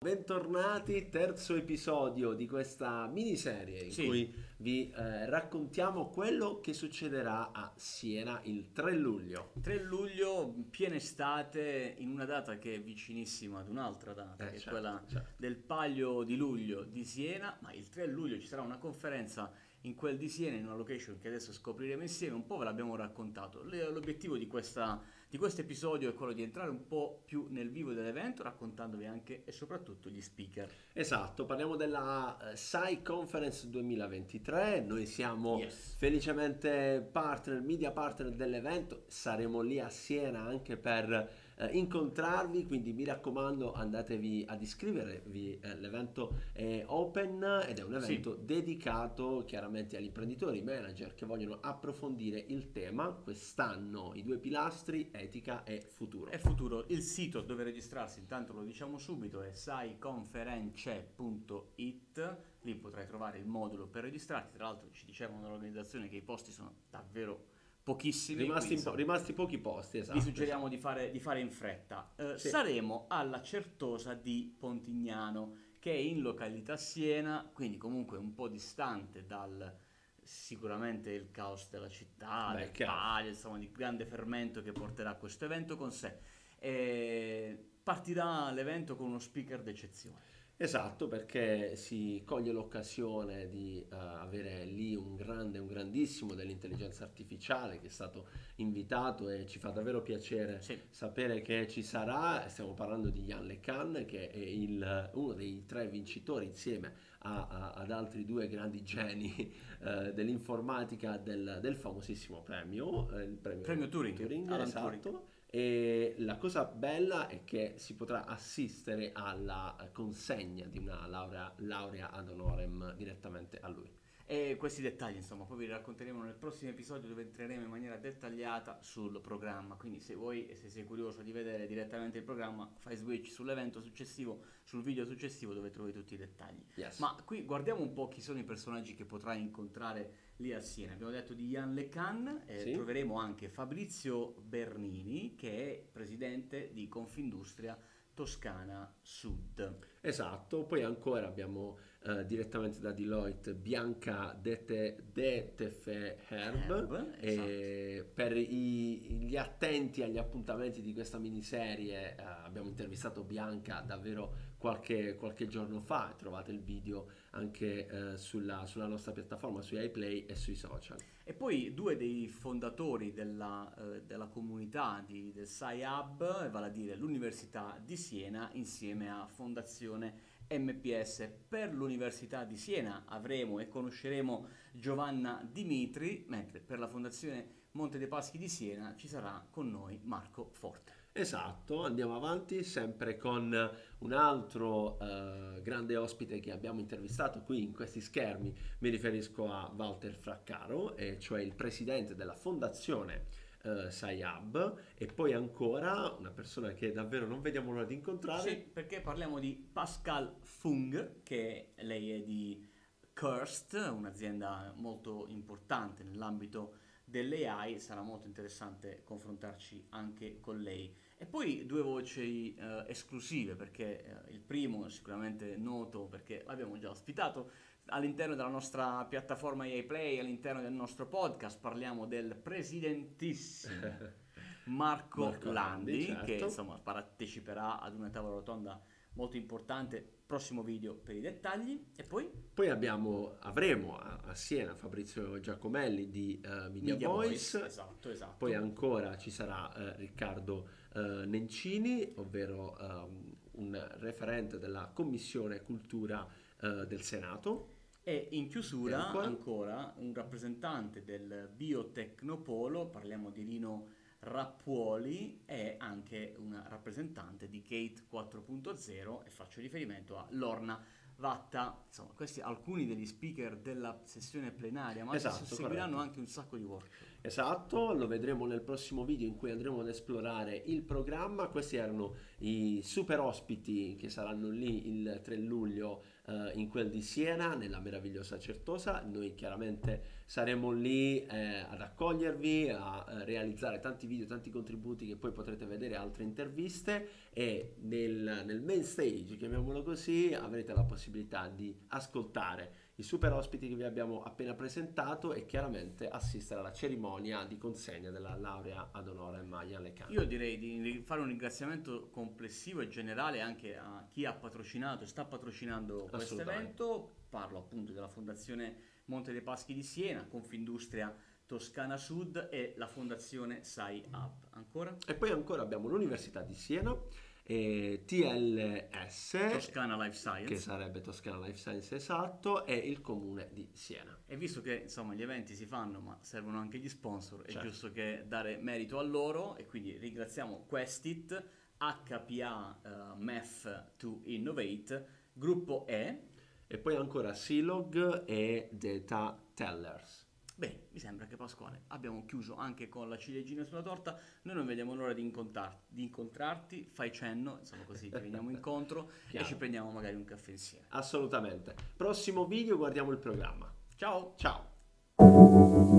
Bentornati, terzo episodio di questa miniserie in cui vi raccontiamo quello che succederà a Siena il 3 luglio. 3 luglio, piena estate, in una data che è vicinissima ad un'altra data, che è quella del Palio di Luglio di Siena, ma il 3 luglio ci sarà una conferenza in quel di Siena, in una location che adesso scopriremo insieme, un po' ve l'abbiamo raccontato. L'obiettivo di questo episodio è quello di entrare un po' più nel vivo dell'evento, raccontandovi anche e soprattutto gli speaker. Esatto, parliamo della SAI Conference 2023, noi siamo felicemente media partner dell'evento, saremo lì a Siena anche per incontrarvi, quindi mi raccomando andatevi ad iscrivervi, l'evento è open ed è un evento dedicato chiaramente agli imprenditori, manager che vogliono approfondire il tema quest'anno, i due pilastri, etica e futuro. Il sito dove registrarsi, intanto lo diciamo subito, è saiconference.it, lì potrai trovare il modulo per registrarti, tra l'altro ci dicevano dall'organizzazione che i posti sono davvero pochissimi, rimasti pochi posti, esatto. Vi suggeriamo di fare in fretta. Saremo alla Certosa di Pontignano, che è in località Siena, quindi comunque un po' distante dal sicuramente il caos della città, del palio, insomma, di grande fermento che porterà questo evento con sé. Partirà l'evento con uno speaker d'eccezione. Esatto, perché si coglie l'occasione di avere lì un grandissimo dell'intelligenza artificiale che è stato invitato e ci fa davvero piacere sapere che ci sarà. Stiamo parlando di Yann LeCun, che è uno dei 3 vincitori insieme ad altri 2 grandi geni dell'informatica del famosissimo premio, il premio Turing, esatto. Turing. E la cosa bella è che si potrà assistere alla consegna di una laurea ad honorem direttamente a lui. E questi dettagli, insomma, poi vi racconteremo nel prossimo episodio dove entreremo in maniera dettagliata sul programma. Quindi se sei curioso di vedere direttamente il programma, fai switch sull'evento successivo, sul video successivo dove trovi tutti i dettagli. Ma qui guardiamo un po' chi sono i personaggi che potrai incontrare lì a Siena. Abbiamo detto di Yann LeCun, troveremo anche Fabrizio Bernini, che è presidente di Confindustria Toscana Sud. Esatto, poi ancora abbiamo direttamente da Deloitte Bianca Detefe-Herb, esatto. Per gli attenti agli appuntamenti di questa miniserie abbiamo intervistato Bianca davvero qualche giorno fa, trovate il video anche sulla nostra piattaforma, su iPlay e sui social. E poi 2 dei fondatori della comunità del SAI Hub, vale a dire l'Università di Siena insieme a Fondazione MPS. Per l'Università di Siena avremo e conosceremo Giovanna Dimitri, mentre per la Fondazione Monte dei Paschi di Siena ci sarà con noi Marco Forte. Esatto, andiamo avanti sempre con un altro grande ospite che abbiamo intervistato qui in questi schermi. Mi riferisco a Walter Fraccaro, cioè il presidente della fondazione SAI Hub, e poi ancora una persona che davvero non vediamo l'ora di incontrare. Sì, perché parliamo di Pascal Fung, che lei è di Kirst, un'azienda molto importante nell'ambito dell'AI. Sarà molto interessante confrontarci anche con lei. E poi 2 voci esclusive, perché il primo è sicuramente noto perché l'abbiamo già ospitato all'interno della nostra piattaforma EA Play, all'interno del nostro podcast. Parliamo del presidentissimo Marco Landi, certo, che insomma parteciperà ad una tavola rotonda molto importante. Prossimo video per i dettagli. E poi avremo a Siena Fabrizio Giacomelli di Media Voice. Esatto. Poi ancora ci sarà Riccardo Nencini, ovvero un referente della Commissione Cultura del Senato. E in chiusura ancora un rappresentante del Biotecnopolo, parliamo di Rino Rappuoli, e anche una rappresentante di Gate 4.0, e faccio riferimento a Lorna Vatta. Insomma, questi alcuni degli speaker della sessione plenaria, ma seguiranno anche un sacco di workshop. Esatto, lo vedremo nel prossimo video in cui andremo ad esplorare il programma. Questi erano i super ospiti che saranno lì il 3 luglio in quel di Siena, nella meravigliosa Certosa. Noi chiaramente saremo lì ad accogliervi, a realizzare tanti video, tanti contributi che poi potrete vedere, altre interviste, e nel main stage, chiamiamolo così, avrete la possibilità di ascoltare i super ospiti che vi abbiamo appena presentato e chiaramente assistere alla cerimonia di consegna della laurea ad honorem a Jan LeCun. Io direi di fare un ringraziamento complessivo e generale anche a chi ha patrocinato e sta patrocinando questo evento. Parlo appunto della Fondazione Monte dei Paschi di Siena, Confindustria Toscana Sud e la Fondazione SciHub. Ancora? E poi ancora abbiamo l'Università di Siena, TLS Toscana Life Science, che sarebbe Toscana Life Science, esatto, e il comune di Siena. E visto che insomma gli eventi si fanno ma servono anche gli sponsor, certo, è giusto che dare merito a loro e quindi ringraziamo Questit, HPA Math to Innovate, Gruppo E e poi ancora Silog e Data Tellers. Bene, mi sembra che Pasquale abbiamo chiuso anche con la ciliegina sulla torta. Noi non vediamo l'ora di incontrarti, fai cenno, insomma così ti veniamo incontro e ci prendiamo magari un caffè insieme. Assolutamente. Prossimo video guardiamo il programma. Ciao! Ciao!